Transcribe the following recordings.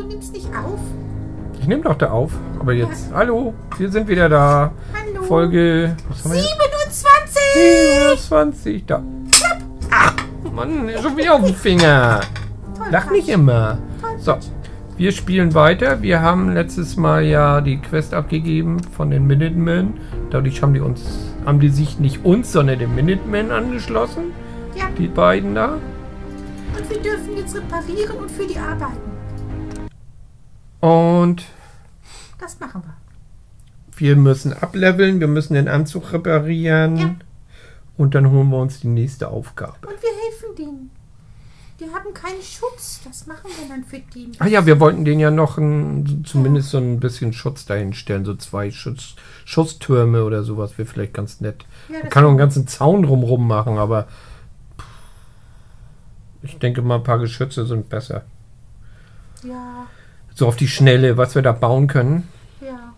du nimmst nicht auf? Ich nehme doch da auf. Aber jetzt. Ja. Hallo, wir sind wieder da. Hallo. Folge. Was haben wir 27! 27, da. Ach, Mann, schon wieder auf den Finger. Lach nicht immer. So, wir spielen weiter. Wir haben letztes Mal ja die Quest abgegeben von den Minutemen. Dadurch haben die sich nicht uns, sondern den Minutemen angeschlossen. Ja. Die beiden da. Und wir dürfen jetzt reparieren und für die arbeiten. Und das machen wir. Wir müssen ableveln, wir müssen den Anzug reparieren. Ja. Und dann holen wir uns die nächste Aufgabe. Und wir helfen denen. Die haben keinen Schutz. Das machen wir dann für die. Ah ja, wir wollten denen ja noch zumindest so ein bisschen Schutz dahin stellen. So 2 Schutztürme oder sowas wäre vielleicht ganz nett. Ja, Man kann auch einen ganzen Zaun drumrum machen, aber ich denke mal, ein paar Geschütze sind besser. Ja. So auf die Schnelle, was wir da bauen können. Ja.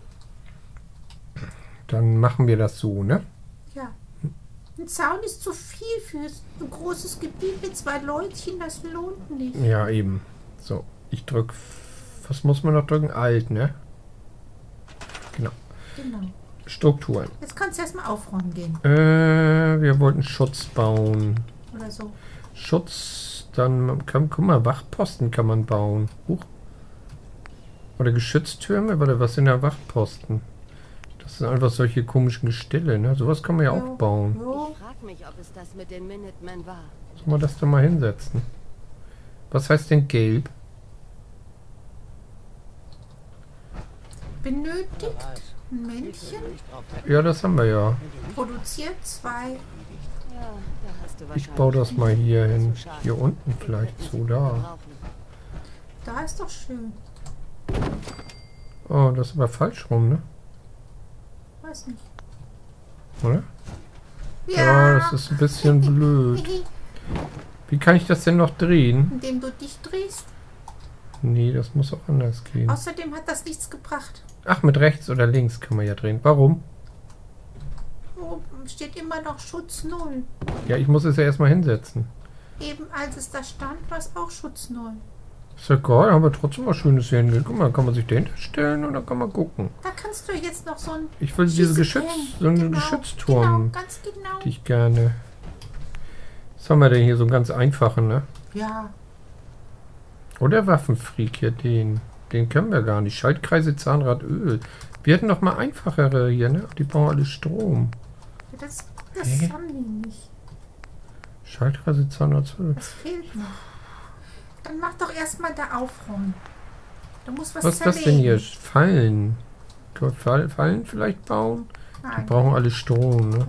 Dann machen wir das so, ne? Ja. Ein Zaun ist zu viel für ein großes Gebiet mit 2 Leutchen, das lohnt nicht. Ja, eben. So, ich drücke. Was muss man noch drücken? Alt, ne? Genau. Genau. Strukturen. Jetzt kannst du erstmal aufräumen gehen. Wir wollten Schutz bauen. Oder so. Schutz, dann guck mal, Wachposten kann man bauen. Huch. Oder Geschütztürme? Warte, was sind da Wachposten? Das sind einfach solche komischen Gestelle, ne? Sowas kann man ja auch bauen. Jo. Ich frag mich, ob es das mit den Minutemen war. Soll man das da mal hinsetzen? Was heißt denn gelb? Benötigt ein Männchen, Ja, das haben wir ja. produziert 2. Ja, da hast du Ich wahrscheinlich baue das mal hier hin. zu schade. Hier unten vielleicht so da. Brauchen. Da ist doch schön. Oh, das ist aber falsch rum, ne? Weiß nicht. Oder? Ja, das ist ein bisschen blöd. Wie kann ich das denn noch drehen? Indem du dich drehst. Nee, das muss auch anders gehen. Außerdem hat das nichts gebracht. Ach, mit rechts oder links kann man ja drehen. Warum? Oben steht immer noch Schutz 0. Ja, ich muss es ja erstmal hinsetzen. Eben als es da stand, war es auch Schutz 0. Ist ja geil, haben wir trotzdem was Schönes hier hingehen. Guck mal, kann man sich dahinter stellen und dann kann man gucken. Da kannst du jetzt noch so ein Ich will diese Schießeplan. so einen Genau, Geschützturm, Genau, ganz genau. die ich gerne. Was haben wir denn hier? So einen ganz einfachen, ne? Ja, Oder Waffenfreak hier, den. Den können wir gar nicht. Schaltkreise, Zahnrad, Öl. Wir hätten noch mal einfachere hier, ne? Die brauchen alle Strom. das Hä? haben die nicht. Schaltkreise, Zahnrad, Öl. Das fehlt noch. Dann mach doch erstmal da aufräumen. Du musst was Was ist das denn hier? Fallen. Können wir Fallen vielleicht bauen? Die Nein. brauchen alle Strom, ne? Ja.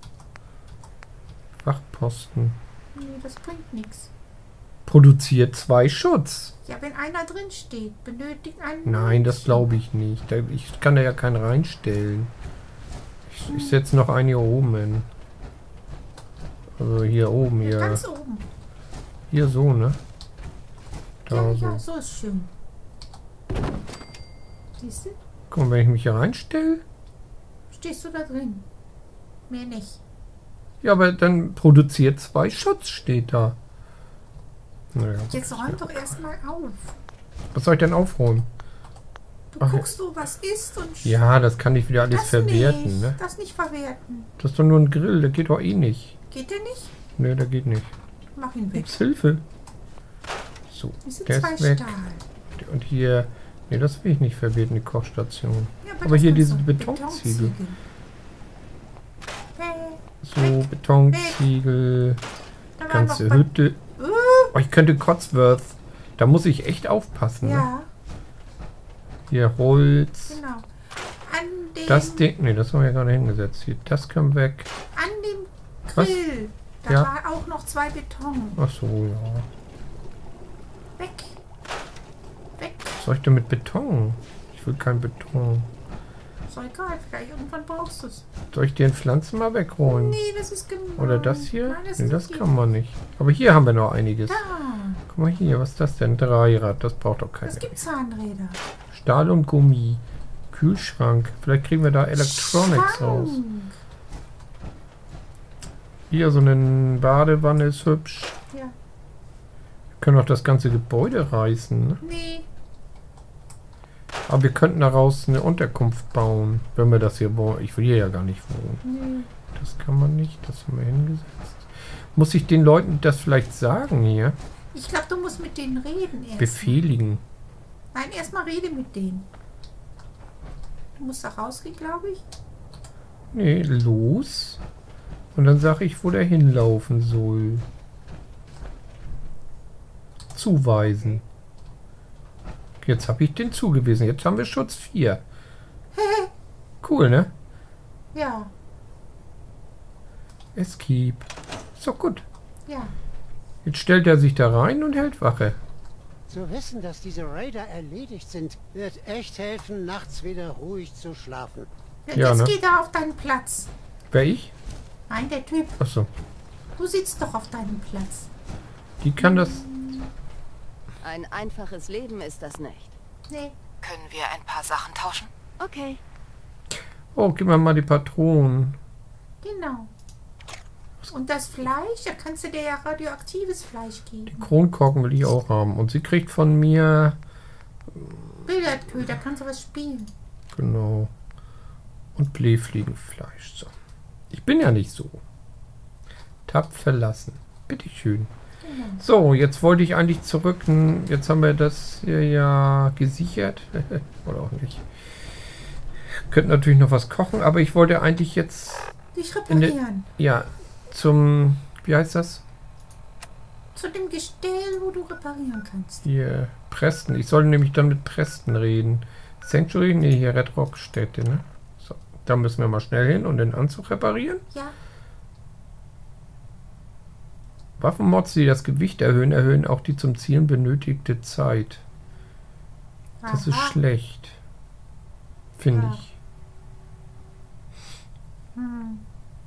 Wachposten. Nee, das bringt nichts. Produziert 2 Schutz. Ja, wenn einer drin steht, benötigt einen. Nein, das Männchen. glaube ich nicht. Ich kann da ja keinen reinstellen. Ich setze noch einen hier oben hin. Also hier oben, hier. Ganz oben. Hier so, ne? Da Ja, so. ja, so ist schön. Siehst du? Guck mal, wenn ich mich hier reinstelle. Stehst du da drin? Mehr nicht. Ja, aber dann produziert 2 Schutz, steht da. Naja. Jetzt räum doch erstmal auf. Was soll ich denn aufräumen? Du Ach, guckst so, was ist und Ja, das kann ich wieder alles das verwerten, nicht. ne? Das nicht verwerten. Das ist doch nur ein Grill, der geht doch eh nicht. Geht der nicht? Ne, der geht nicht. Mach ihn weg. Ups, Hilfe. So, Das sind der 2 ist weg. Stahl. Und hier, ne, das will ich nicht verwerten, die Kochstation. Ja, Aber das hier kannst diese du. Betonziegel. Hey, So, Betonziegel, da war ganze noch Hütte. Oh, ich könnte Cotsworth. Da muss ich echt aufpassen. Ne? Ja, Hier Holz. genau. An dem, Das Ding. Ne, das haben wir ja gerade hingesetzt. Hier, das kommt weg. an dem Was? Grill. Da Ja. war auch noch 2 Beton. Ach so, ja. Weg. Weg. Was soll ich denn mit Beton? Ich will kein Beton. Ist doch egal, vielleicht irgendwann brauchst du es. Soll ich den Pflanzen mal wegräumen? Nee, das ist gemein. Oder das hier? Nein, Nee, das ist kann man nicht. Aber hier haben wir noch einiges. Da, Guck mal hier, was ist das denn? Dreirad, das braucht doch keiner. es gibt Zahnräder. Stahl und Gummi. Kühlschrank. Vielleicht kriegen wir da Electronics raus. Schrank. Hier so eine Badewanne ist hübsch. Ja. Wir können auch das ganze Gebäude reißen. Ne? Nee, Aber wir könnten daraus eine Unterkunft bauen, wenn wir das hier wollen. Ich will hier ja gar nicht wohnen. Nee. Das kann man nicht. Das haben wir hingesetzt. Muss ich den Leuten das vielleicht sagen hier? Ich glaube, du musst mit denen reden erst. Befehligen. Nein, erstmal rede mit denen. Du musst da rausgehen, glaube ich. Nee, los. Und dann sage ich, wo der hinlaufen soll. Zuweisen. Jetzt habe ich den zugewiesen. Jetzt haben wir Schutz 4. Cool, ne? Ja, Escape. Ist doch gut. ja. Jetzt stellt er sich da rein und hält Wache. Zu wissen, dass diese Raider erledigt sind, wird echt helfen, nachts wieder ruhig zu schlafen. Ja, Jetzt ne? geh da auf deinen Platz. Wer ich? Nein, der Typ. Achso. Du sitzt doch auf deinem Platz. Die kann das... Ein einfaches Leben ist das nicht. Nee. Können wir ein paar Sachen tauschen? Okay. Oh, gib mir mal die Patronen. Genau. Und das Fleisch, da kannst du dir ja radioaktives Fleisch geben. Kronkorken will ich auch haben. Und sie kriegt von mir... Billardköder, kannst du was spielen. Genau. Und Blähfliegenfleisch. So. Ich bin ja nicht so. Tab verlassen. Bitteschön. Genau. So, jetzt wollte ich eigentlich zurück. Jetzt haben wir das hier ja gesichert. Oder auch nicht. Könnten natürlich noch was kochen, aber ich wollte eigentlich jetzt Dich reparieren. ja zum, wie heißt das? Zu dem Gestell, wo du reparieren kannst. Hier, Preston. Ich soll nämlich dann mit Preston reden. Sanctuary? Nee, hier Red Rock Städte, ne? So, da müssen wir mal schnell hin und den Anzug reparieren. Ja. Waffenmods, die das Gewicht erhöhen, erhöhen auch die zum Zielen benötigte Zeit. Das ist Aha. schlecht. Finde Ja. ich. Hm.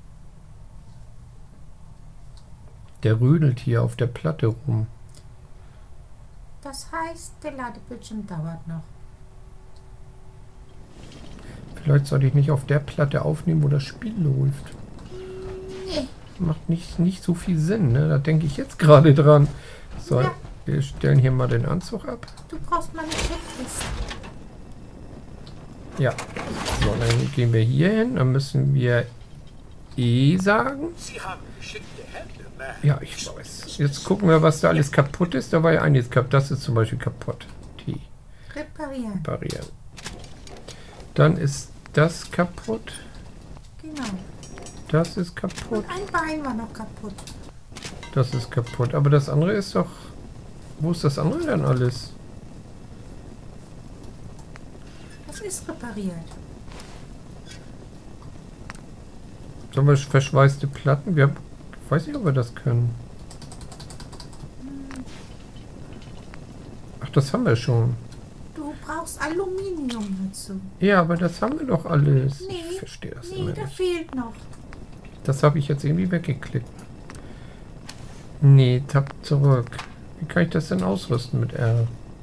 Der rödelt hier auf der Platte rum. Das heißt, der Ladebildschirm dauert noch. Vielleicht sollte ich nicht auf der Platte aufnehmen, wo das Spiel läuft. Nee. Macht nicht so viel Sinn, ne? Da denke ich jetzt gerade dran. So, Ja. wir stellen hier mal den Anzug ab. Du brauchst mal eine Checkliste. Ja. So, dann gehen wir hier hin. Dann müssen wir E sagen. Sie haben geschickte Hände, man. Ja, ich weiß. Jetzt gucken wir, was da alles kaputt ist. Da war ja einiges kaputt. Das ist zum Beispiel kaputt. T. Reparieren. Reparieren. Dann ist das kaputt. Genau. Das ist kaputt. Und ein Bein war noch kaputt. Das ist kaputt. Aber das andere ist doch... Wo ist das andere denn alles? Das ist repariert. Sollen wir verschweißte Platten? Wir haben... Ich weiß nicht, ob wir das können. Ach, das haben wir schon. Du brauchst Aluminium dazu. Ja, aber das haben wir doch alles. Nee. Ich verstehe das Nee, immer da nicht. fehlt noch. Das habe ich jetzt irgendwie weggeklickt. Nee, Tab zurück. Wie kann ich das denn ausrüsten mit R?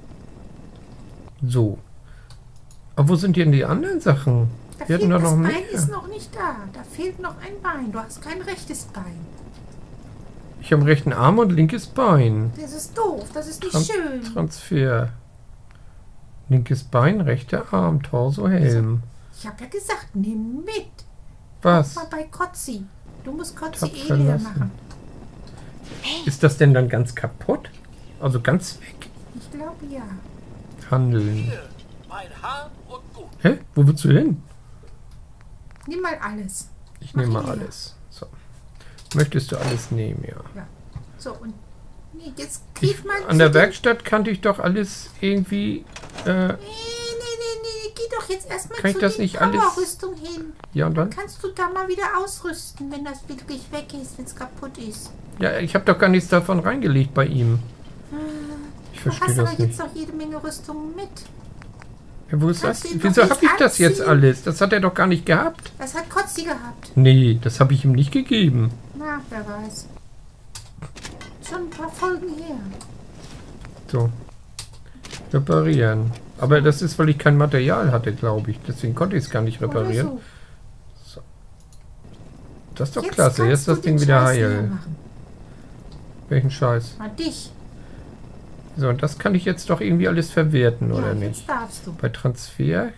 So. Aber wo sind denn die anderen Sachen? Da Wir hatten fehlt, da das noch Bein mehr. ist noch nicht da. Da fehlt noch ein Bein. Du hast kein rechtes Bein. Ich habe rechten Arm und linkes Bein. Das ist doof. Das ist nicht Tran- schön. Transfer. Linkes Bein, rechter Arm, Torso, Helm. Ich habe ja gesagt, nimm mit. Was? Mal bei Kotzi. Du musst Kotzi Tab leer verlassen. machen. Ist das denn dann ganz kaputt? Also ganz weg? Ich glaube ja. Handeln. Hier, mein Hahn und Gut. Hä? Wo willst du hin? Nimm mal alles. Ich Mach nehme mal leer. alles. So. Möchtest du alles nehmen, ja. Ja. So, und nee, jetzt Ich, krieg mal an der zu Werkstatt kannte ich doch alles irgendwie. Nee, geh doch jetzt erstmal Kann ich zu das die nicht alles- Powerrüstung hin. Ja, und dann? Kannst du da mal wieder ausrüsten, wenn das wirklich weg ist, wenn es kaputt ist. Ja, ich habe doch gar nichts davon reingelegt bei ihm. Ich Du verstehe hast aber das jetzt nicht. noch jede Menge Rüstungen mit. Ja, wo ist das? Kannst du ihn Wieso doch habe nicht ich das jetzt anziehen? alles? Das hat er doch gar nicht gehabt. Das hat Kotzi gehabt. Nee, das habe ich ihm nicht gegeben. Na, wer weiß. Schon ein paar Folgen her. So. Reparieren. Aber das ist, weil ich kein Material hatte, glaube ich. Deswegen konnte ich es gar nicht reparieren. Oder so. Das ist doch Jetzt klasse. kannst Jetzt ist das du Ding den wieder Scheiß leer heil. machen. Welchen Scheiß? Mal dich. So, und das kann ich jetzt doch irgendwie alles verwerten, oder jetzt nicht? darfst du. Bei Transfer?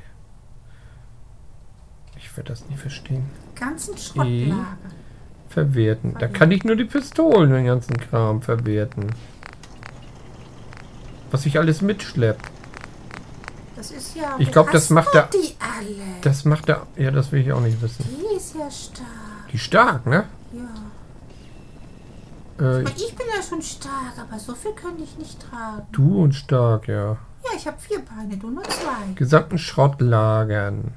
Ich werde das nie verstehen. Ganzen Schrottlager. Verwerten. Da kann ich nur die Pistolen, den ganzen Kram verwerten. Was ich alles mitschlepp. Das ist ja... Ich glaube, das macht er... die alle. Das macht er... Ja, das will ich auch nicht wissen. Die ist ja stark. Die stark, ne? Ja. Ich bin ja schon stark, aber so viel könnte ich nicht tragen. Du und stark, ja. Ja, ich habe 4 Beine, du nur 2. Gesamten Schrottlagern.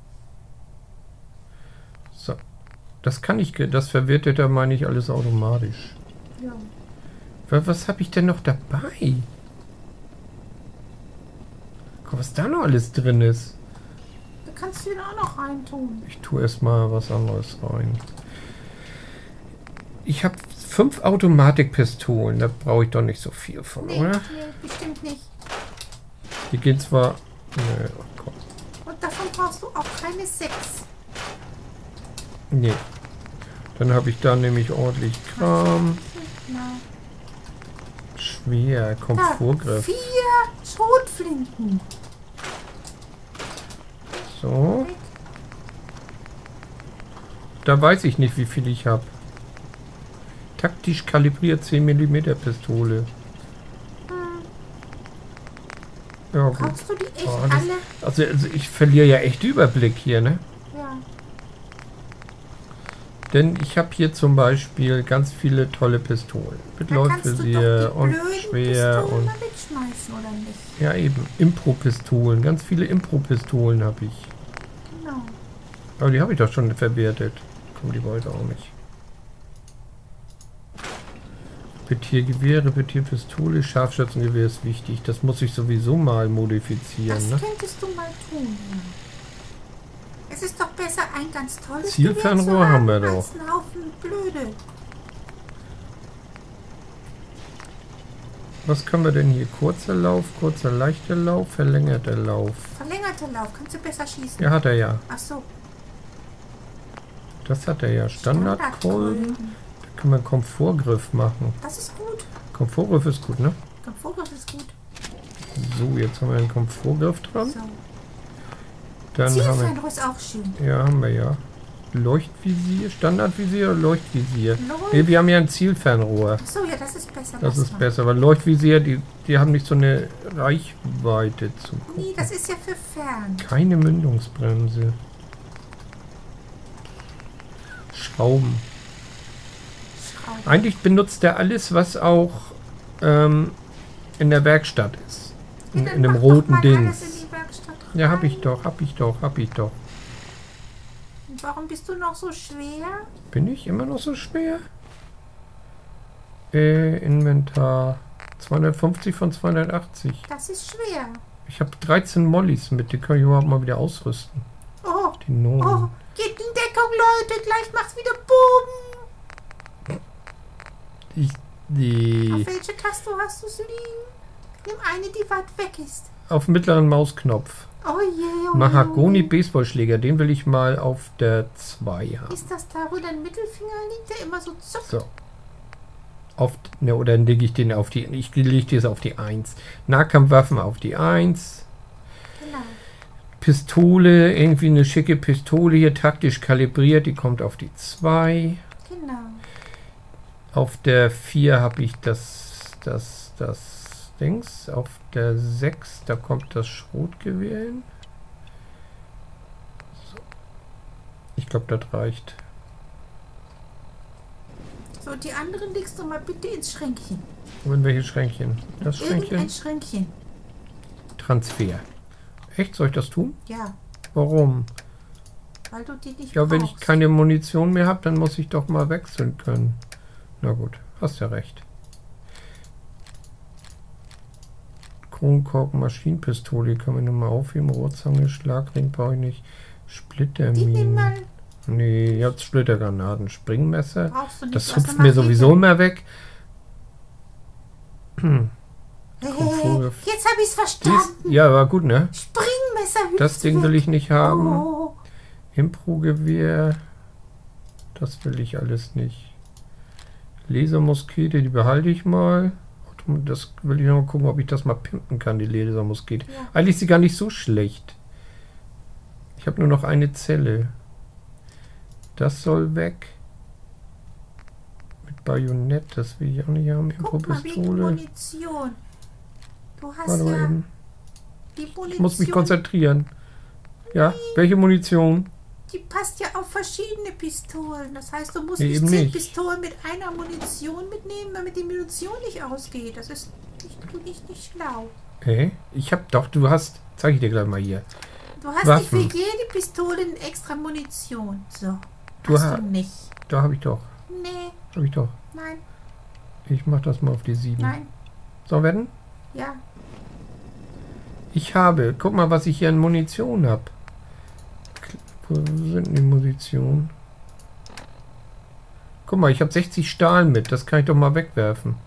So. Das kann ich... Das verwertet er, meine ich, alles automatisch. Ja. Was habe ich denn noch dabei? Guck, was da noch alles drin ist. Da kannst du ihn auch noch reintun. Ich tue erstmal was anderes rein. Ich habe 5 Automatikpistolen. Da brauche ich doch nicht so viel von, Nee, oder? nee, bestimmt nicht. Die gehen zwar... Nö, komm. Und davon brauchst du auch keine 6. Nee. Dann habe ich da nämlich ordentlich Kram. Na, Schwer. da, Komfortgriff. 4 Schrotflinten. So. Da weiß ich nicht, wie viel ich habe. Taktisch kalibriert 10 mm Pistole. Ja, gut. Brauchst du die echt Oh, alle? also ich verliere ja echt Überblick hier, ne? Ja. Denn ich habe hier zum Beispiel ganz viele tolle Pistolen. Mit Dann kannst du doch Läufvisier die und blöden schwer Pistolen und... mal wegschmeißen, oder nicht? Ja eben, Impro-Pistolen. Ganz viele Impro-Pistolen habe ich. Genau. Aber die habe ich doch schon verwertet. Komm, die wollte auch nicht. Repetiergewehr, Repetierpistole, Scharfschützengewehr ist wichtig. Das muss ich sowieso mal modifizieren, Das ne? könntest du mal tun, ja. Es ist doch besser, ein ganz tolles Zielfernrohr Gewehr zu haben wir als doch. ein Haufen blöde. Was können wir denn hier? Kurzer Lauf, kurzer leichter Lauf, verlängerter Lauf. Verlängerter Lauf, kannst du besser schießen. Ja, hat er ja. Ach so. Das hat er ja. Standardkolben. Da kann man Komfortgriff machen. Das ist gut. Komfortgriff ist gut, ne? Komfortgriff ist gut. So, jetzt haben wir einen Komfortgriff dran. So. Dann haben Zielfernrohr ist auch schön. wir... Ja, haben wir ja. Leuchtvisier, Standardvisier oder Leuchtvisier? Leucht- Nee, wir haben ja ein Zielfernrohr. Ach so, ja, das ist besser. Das lass ist mal. besser, weil Leuchtvisier, die haben nicht so eine Reichweite zu gucken. Nee, das ist ja für fern. Keine Mündungsbremse. Schrauben. Schrauben. Eigentlich benutzt er alles, was auch in der Werkstatt ist. Ja, In dann dem mach doch roten mal alles in Dings. die Werkstatt Ja, hab rein. ich doch. Und warum bist du noch so schwer? Bin ich immer noch so schwer? Inventar. 250 von 280. Das ist schwer. Ich habe 13 Mollys mit, die kann ich überhaupt mal wieder ausrüsten. Oh, Die Nomen. oh, geht in Deckung, Leute. Gleich macht's wieder Boom. Auf welche Taste hast du sie liegen? Nimm eine, die weit weg ist. Auf mittleren Mausknopf. Oh je, oh Mahagoni je. Baseballschläger, den will ich mal auf der 2 haben. Ist das da, wo dein Mittelfinger liegt, der immer so zuckt? So. Ne, oder dann lege ich den auf die. Ich lege das auf die 1. Nahkampfwaffen auf die 1. Genau. Pistole, irgendwie eine schicke Pistole hier, taktisch kalibriert, die kommt auf die 2. Genau. Auf der 4 habe ich das Dings. Auf der 6, da kommt das Schrotgewehr hin. So. Ich glaube, das reicht. So, die anderen legst du mal bitte ins Schränkchen. Und welche Schränkchen? Das Schränkchen? Irgendein Schränkchen. Transfer. Echt? Soll ich das tun? Ja, Warum? weil du die nicht Ja, wenn brauchst. ich keine Munition mehr habe, dann muss ich doch mal wechseln können. Na gut, hast ja recht. Kronkorken, Maschinenpistole, kann man nur mal aufheben. Rohrzange, Schlagring brauche ich nicht. Die nimm Splitterminen. mal. Nee, jetzt Splittergranaten. Springmesser. Brauchst du nicht. Das lass hupft mal mir bitte. sowieso immer weg. Hey, Komfort. jetzt habe ich es Dies, verstanden. ja, war gut, ne? Springmesser hüpft Das Ding will weg. ich nicht haben. Oh, Impro-Gewehr. Das will ich alles nicht. Lasermuskete, die behalte ich mal. Das will ich noch mal gucken, ob ich das mal pimpen kann, die Lasermuskete. Ja. Eigentlich ist sie gar nicht so schlecht. Ich habe nur noch eine Zelle. Das soll weg. Mit Bajonett, das will ich auch nicht haben. Guck mal, wegen Infopistole. Munition. Du hast Warte mal ja eben. die Munition. Ich muss mich konzentrieren. Ja, welche Munition? Die passt ja auf verschiedene Pistolen. Das heißt, du musst Nee, nicht eben 10 nicht. Pistolen mit einer Munition mitnehmen, damit die Munition nicht ausgeht. Das ist nicht schlau. Okay. Ich hab doch, du hast, zeige ich dir gleich mal hier. Du hast Waffen. nicht für jede Pistole eine extra Munition. So. Du Hast hast- du nicht. Da habe ich doch. Nee, Habe ich doch. nein, Ich mach das mal auf die 7. nein. So, werden? Ja. Ich habe, guck mal, was ich hier an Munition habe. Wo sind denn die Munition? Guck mal, ich habe 60 Stahl mit. Das kann ich doch mal wegwerfen.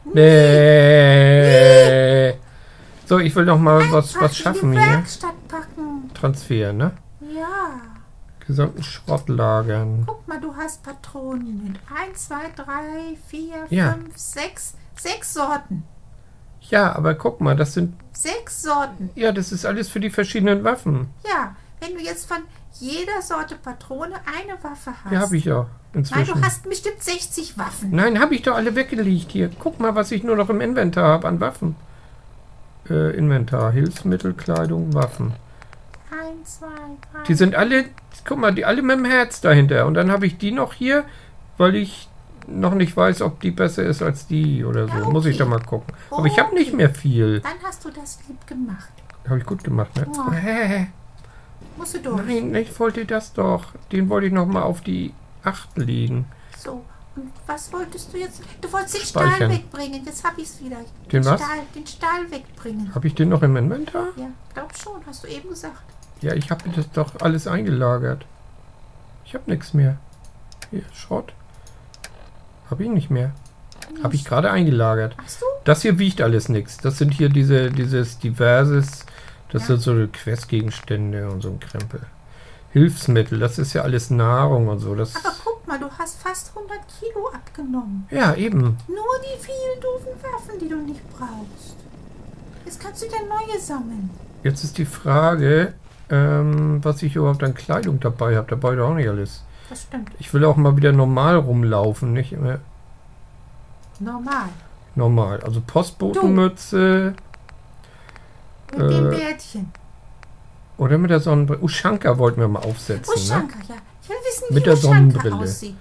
Nee. So, ich will doch mal was Einfach schaffen in die hier. Werkstatt packen. Transfer, ne? Ja. Gesamten Schrott lagern. Guck mal, du hast Patronen. 1, 2, 3, 4, Ja. 5, 6. 6 Sorten. Ja, aber guck mal, das sind, 6 Sorten. ja, das ist alles für die verschiedenen Waffen. Ja, wenn du jetzt von jeder Sorte Patrone eine Waffe hast. Ja, habe ich ja Nein, inzwischen. du hast bestimmt 60 Waffen. Nein, habe ich doch alle weggelegt hier. Guck mal, was ich nur noch im Inventar habe an Waffen. Inventar, Hilfsmittel, Kleidung, Waffen. 1, 2, 3. Die sind alle, guck mal, die alle mit dem Herz dahinter. Und dann habe ich die noch hier, weil ich noch nicht weiß, ob die besser ist als die oder so. Ja, Muss ich okay. da mal gucken. Aber ich habe Okay. nicht mehr viel. Dann hast du das lieb gemacht. Habe ich gut gemacht, ne? Ja. Hä? Musst du durch. Nein, ich wollte das doch. Den wollte ich noch mal auf die 8 legen. So, und was wolltest du jetzt? Du wolltest den Speichern. Stahl wegbringen. Jetzt hab ich's wieder. Den was? Den Stahl wegbringen. Habe ich den noch im Inventar? Ja, glaub schon. Hast du eben gesagt. Ja, ich habe das doch alles eingelagert. Ich habe nichts mehr. Hier, Schrott. Habe ich nicht mehr. Habe ich gerade eingelagert. Hast du? Das hier wiegt alles nichts. Das sind hier dieses diverses, das Ja. sind so Questgegenstände und so ein Krempel. Hilfsmittel, das ist ja alles Nahrung und so. Das, Aber guck mal, du hast fast 100 Kilo abgenommen. ja, eben. Nur die vielen doofen Waffen, die du nicht brauchst. Jetzt kannst du dir neue sammeln. Jetzt ist die Frage, was ich überhaupt an Kleidung dabei habe. Dabei doch auch nicht alles. Das stimmt. Ich will auch mal wieder normal rumlaufen, nicht immer Normal. normal. Also Postbotenmütze Mit dem Bärtchen. oder mit der Sonnenbrille. Ushanka wollten wir mal aufsetzen. Ne? Ushanka, ja. Ich will wissen, Mit wie der Ushanka Sonnenbrille. aussieht.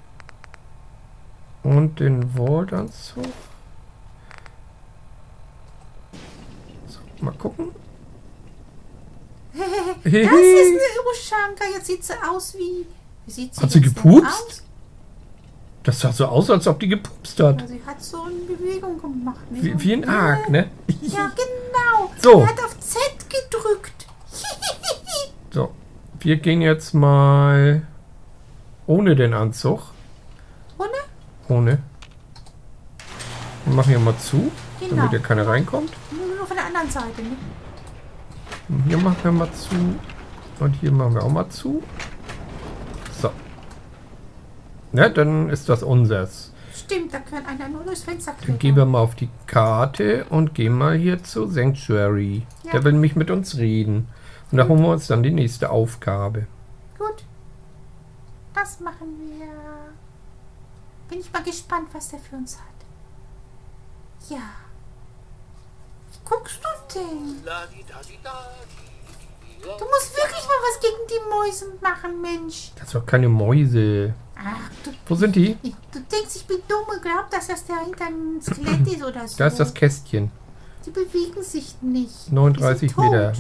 Und den Vault-Anzug. So, mal gucken. Das ist eine Ushanka. Jetzt sieht sie aus wie... Wie sieht Hat sie jetzt denn gepupst? aus? Das sah so aus, als ob die gepupst hat. Ja, sie hat so eine Bewegung gemacht. Ne? Wie ein Arg, ne? Ja, genau. So. Sie hat auf Z gedrückt. So, wir gehen jetzt mal ohne den Anzug. Ohne? Ohne. Wir machen hier mal zu, Genau. damit hier keiner reinkommt. Nur von der anderen Seite. Ne? Und hier machen wir mal zu. Und hier machen wir auch mal zu. So. Ne, dann ist das unseres. Stimmt, da kann einer nur durchs Fenster Dann klettern. gehen wir mal auf die Karte und gehen mal hier zu Sanctuary. Ja. Der will nämlich mit uns reden. Und da holen wir uns dann die nächste Aufgabe. Gut. Das machen wir. Bin ich mal gespannt, was der für uns hat. Ja. Wie guckst du denn? Du musst wirklich mal was gegen die Mäuse machen, Mensch. Das sind doch keine Mäuse. Ach, Wo sind die? du denkst, ich bin dumm und glaubst, dass das da hinter einem Skelett ist oder so. Da ist das Kästchen. Die bewegen sich nicht. 39 Die sind tot. Meter.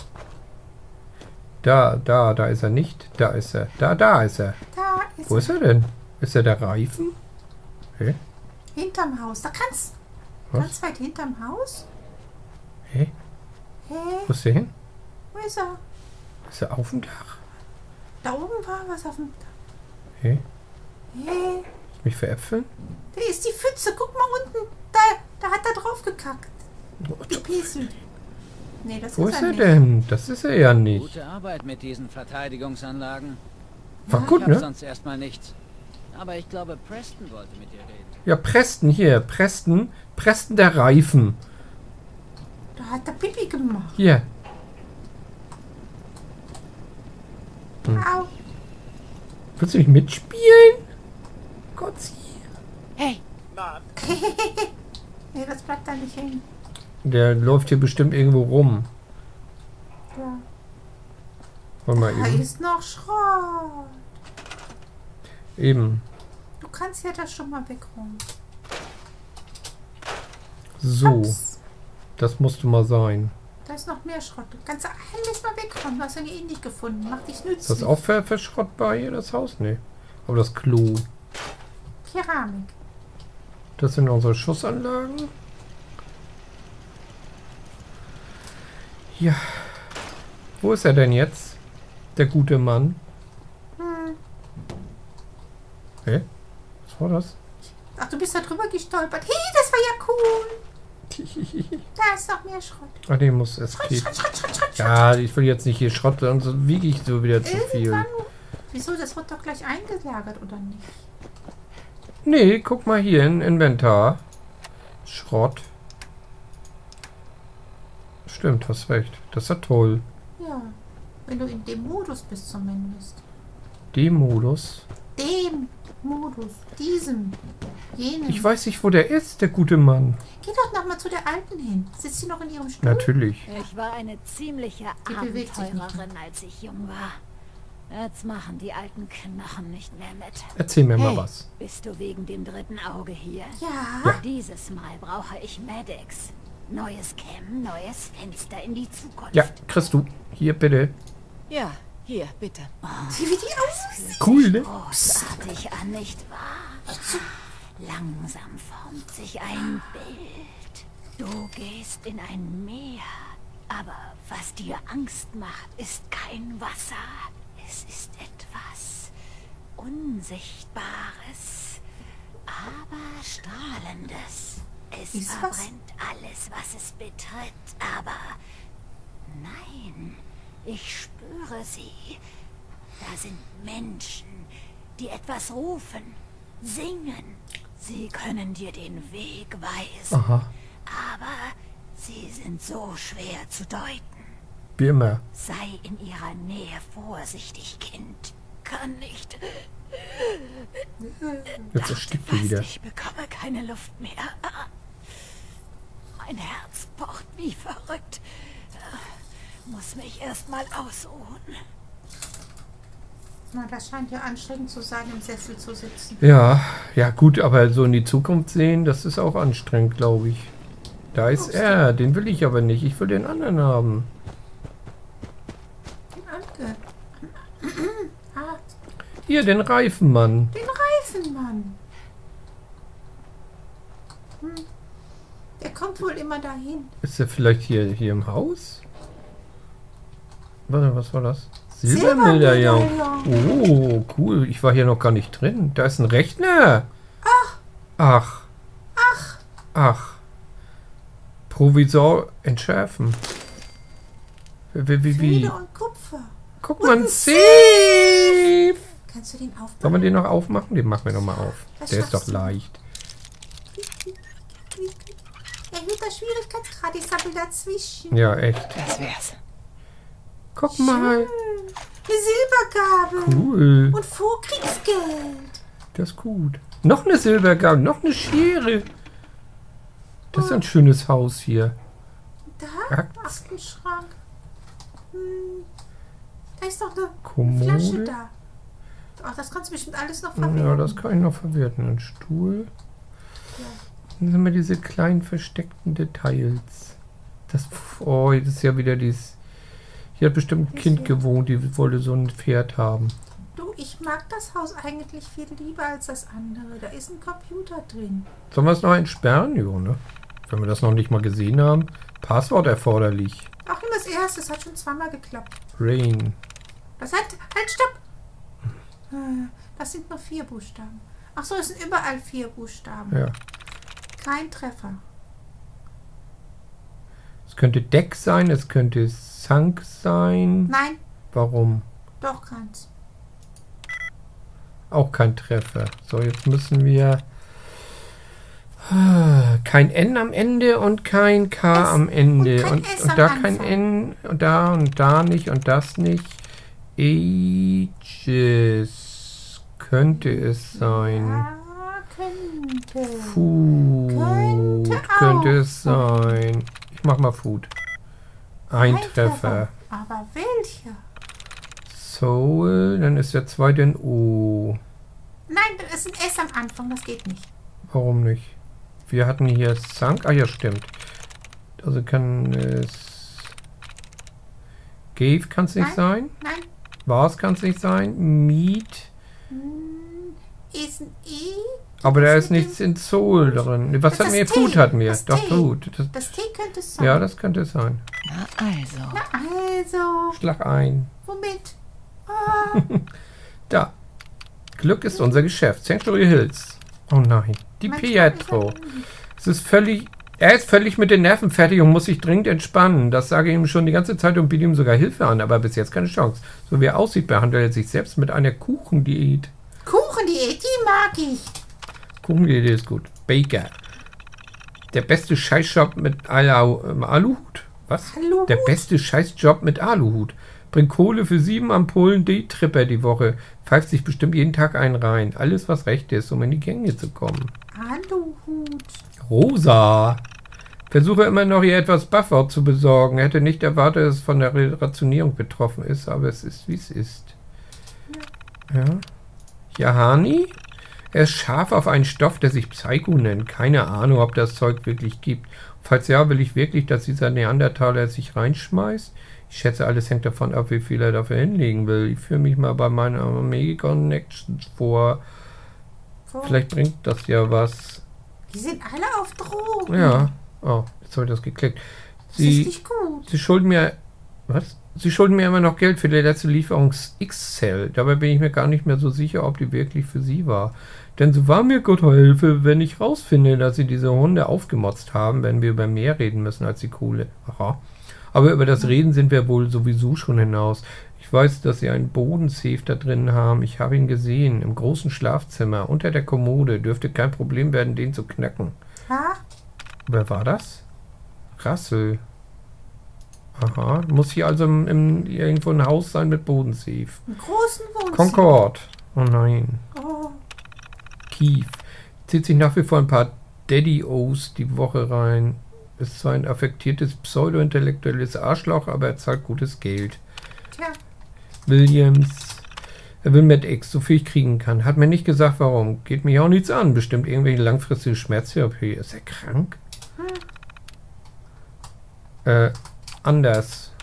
Da ist er nicht. Da ist er. Da ist er. Da ist Wo ist er denn? Ist er der Reifen? Hä? Hinterm Haus. Da ganz Was? weit hinterm Haus. Hä? Hä? Wo ist der hin? Wo ist er? Ist er auf dem Dach? Da oben war was auf dem Dach. Hä? Hä? Mich veräpfeln? Da ist die Pfütze. Guck mal unten. Da hat er drauf gekackt. Gepisselt. Nee, das Wo ist ist er er nicht. denn? Das ist er ja nicht. Gute Arbeit mit diesen Verteidigungsanlagen. War Ich gut, hab ne? sonst erstmal nichts. Aber ich glaube, Preston wollte mit dir reden. Ja, Preston hier. Preston der Reifen. Da hat der Pipi gemacht. Hier. Au. Willst du nicht mitspielen? Gott, Hey, Mann, Nee, das bleibt da nicht hängen. der läuft hier bestimmt irgendwo rum. Ja. Warte mal Da eben. ist noch Schrott. Eben. Du kannst ja das schon mal wegräumen. So. Ups. Das musste mal sein. Da ist noch mehr Schrott. Du kannst alles mal wegräumen. Du hast ja eh nicht gefunden. Mach dich nützlich. Ist das auch verschrottbar hier, das Haus? Nee. Aber das Klo. Keramik. Das sind unsere Schussanlagen. Ja. Wo ist er denn jetzt? Der gute Mann. Hm. Hä? Was war das? Ach, du bist da drüber gestolpert. Hey, das war ja cool. Da ist noch mehr Schrott. Ach nee, muss es Schrott, geht. Schrott, Schrott, Schrott, Schrott. Ja, ich will jetzt nicht hier Schrott, sonst wiege ich so wieder zu viel. Irgendwann. Wieso? Das wird doch gleich eingelagert, oder nicht? Nee, guck mal hier in Inventar. Schrott. Stimmt, hast recht. Das ist ja toll. Ja. Wenn du in dem Modus bist zumindest. Dem Modus. Dem Modus. Diesem. Jenem. Ich weiß nicht, wo der ist, der gute Mann. Geh doch nochmal zu der Alten hin. Sitzt sie noch in ihrem Stuhl? Natürlich. ich war eine ziemliche Die bewegt sich nicht Abenteurerin, als ich jung war. Jetzt machen die alten Knochen nicht mehr mit. Erzähl mir mal was. Bist du wegen dem dritten Auge hier? Ja. Dieses Mal brauche ich Medics. Neues Chem, neues Fenster in die Zukunft. Ja, kriegst du. Hier, bitte. Ja, hier, bitte. Sieh, wie die aussieht. Cool, ne? Großartig an, nicht wahr? Langsam formt sich ein Bild. Du gehst in ein Meer. Aber was dir Angst macht, ist kein Wasser. Es ist etwas Unsichtbares, aber Strahlendes. Es Ist was? verbrennt alles, was es betritt, aber nein, ich spüre sie. Da sind Menschen, die etwas rufen, singen. Sie können dir den Weg weisen, Aha. aber sie sind so schwer zu deuten. Wie immer. Sei in ihrer Nähe vorsichtig, Kind. Kann nicht. Jetzt erstickt du wieder. Ich bekomme keine Luft mehr. Mein Herz pocht wie verrückt. Muss mich erst mal ausruhen. Na, das scheint ja anstrengend zu sein, im Sessel zu sitzen. Ja, ja gut, aber so in die Zukunft sehen, das ist auch anstrengend, glaube ich. Da ist er, den will ich aber nicht. Ich will den anderen haben. Den Anke. Ah, Hier, den Reifenmann. den Reifenmann. Der kommt wohl immer dahin. Ist er vielleicht hier im Haus? Warte, was war das? Silbermedaillon. Oh, cool. Ich war hier noch gar nicht drin. Da ist ein Rechner. Ach. Provisor entschärfen. Wie? Feder und Kupfer. Guck mal, ein Safe. Kannst du den aufmachen? Sollen wir den noch aufmachen? Den machen wir noch mal auf. Das Der ist doch schaffst du. leicht. Erhöhter Schwierigkeitsgrad, ich sammle dazwischen. Ja, echt. Das wär's. Guck mal. Eine Silbergabel. Cool. Und Vorkriegsgeld. Das ist gut. Noch eine Silbergabel, noch eine Schere. Das ist ein schönes Haus hier. Da? Akt. Aktenschrank. Da ist doch eine Kommode. Flasche da. Ach, das kannst du bestimmt alles noch verwerten. Ja, das kann ich noch verwerten. Ein Stuhl. Dann sind wir diese kleinen versteckten Details. Das, oh, das ist ja wieder dieses. Hier hat bestimmt ein Kind gewohnt, die wollte so ein Pferd haben. Du, ich mag das Haus eigentlich viel lieber als das andere. Da ist ein Computer drin. Sollen wir es noch entsperren? Jo, ne? Wenn wir das noch nicht mal gesehen haben. Passwort erforderlich. Auch immer das erste, das hat schon zweimal geklappt. Rain. Das hat. Halt, stopp! Das sind nur 4 Buchstaben. Ach so, es sind überall 4 Buchstaben. Ja. Kein Treffer. Es könnte Deck sein, es könnte Sunk sein. Nein, Warum? doch keins. Auch kein Treffer. So, jetzt müssen wir... Kein N am Ende und kein K am Ende. Und da kein N und da nicht und das nicht. Ages könnte es sein. Ja, könnte. Food könnte es sein. Ich mach mal Food. Ein Treffer. Aber welcher? Soul, dann ist der zweite ein O. Nein, das ist ein S am Anfang, das geht nicht. Warum nicht? Wir hatten hier Sank. Ah ja, stimmt. Also kann es... Gave kann es nicht sein. Nein. Was kann es nicht sein. Meat. Ist ein E. Aber da ist nichts in Soul drin. Was hatten wir? Food hatten wir. Doch, Food. Das T könnte es sein. Ja, das könnte es sein. Na also. Na also. Schlag ein. Womit? Da. Glück ist unser Geschäft. Sanctuary Hills. Oh nein. Die Pietro. Es ist völlig... Er ist völlig mit den Nerven fertig und muss sich dringend entspannen. Das sage ich ihm schon die ganze Zeit und biete ihm sogar Hilfe an, aber bis jetzt keine Chance. So wie er aussieht, behandelt er sich selbst mit einer Kuchendiät. Kuchendiät, die mag ich. Kuchendiät ist gut. Baker. Der beste Scheißjob mit Aluhut. Was? Aluhut? Der beste Scheißjob mit Aluhut. Bringt Kohle für 7 Ampullen D-Tripper die Woche. Pfeift sich bestimmt jeden Tag einen rein. Alles, was recht ist, um in die Gänge zu kommen. Aluhut. Rosa. Versuche immer noch ihr etwas Buffer zu besorgen. Hätte nicht erwartet, dass es von der Rationierung betroffen ist, aber es ist, wie es ist. Ja. Jahani? Er ist scharf auf einen Stoff, der sich Psycho nennt. Keine Ahnung, ob das Zeug wirklich gibt. Falls ja, will ich wirklich, dass dieser Neandertaler sich reinschmeißt. Ich schätze, alles hängt davon ab, wie viel er dafür hinlegen will. Ich führe mich mal bei meinen Armee-Connections vor. Vielleicht bringt das ja was. Die sind alle auf Drogen. Ja. Oh, jetzt habe ich das geklickt. Das ist nicht gut. Sie schulden mir... Was? Sie schulden mir immer noch Geld für die letzte Lieferung X-Cell. Dabei bin ich mir gar nicht mehr so sicher, ob die wirklich für Sie war. Denn so wahr mir Gott helfe, wenn ich rausfinde, dass Sie diese Hunde aufgemotzt haben, werden wir über mehr reden müssen als die Kohle. Aha. Aber über das Reden sind wir wohl sowieso schon hinaus. Ich weiß, dass Sie einen Bodensafe da drin haben. Ich habe ihn gesehen, im großen Schlafzimmer, unter der Kommode. Dürfte kein Problem werden, den zu knacken. Ha? Wer war das? Rassel. Aha, muss hier also irgendwo ein Haus sein mit Bodensafe. Einen großen Wohnzimmer. Concord. Oh nein. Oh. Keith. Zieht sich nach wie vor ein paar Daddy-O's die Woche rein. Ist zwar ein affektiertes, pseudo-intellektuelles Arschloch, aber er zahlt gutes Geld. Tja. Williams. Er will Mad X, so viel ich kriegen kann. Hat mir nicht gesagt, warum. Geht mich auch nichts an. Bestimmt irgendwelche langfristige Schmerztherapie. Ist er krank? Anders.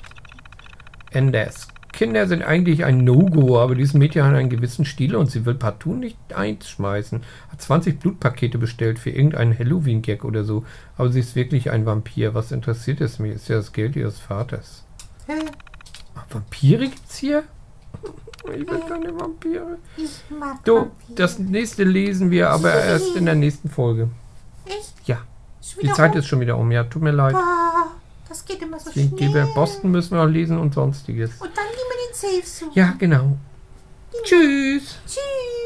Kinder sind eigentlich ein No-Go, aber dieses Mädchen hat einen gewissen Stil und sie will partout nicht einschmeißen. Hat 20 Blutpakete bestellt für irgendeinen Halloween-Gag oder so. Aber sie ist wirklich ein Vampir. Was interessiert es mich? Ist ja das Geld ihres Vaters. Ach, Vampire gibt's hier? Ich will keine Vampire. Ich mag So, Vampire. das nächste lesen wir aber erst in der nächsten Folge. Echt? Ja, Schon die wieder Zeit rum? ist schon wieder um. Ja, tut mir leid. Ah, das geht immer so Die schnell. Boston müssen wir auch lesen und sonstiges. Und dann gehen wir den Safe suchen. Ja, genau. Tschüss. Tschüss.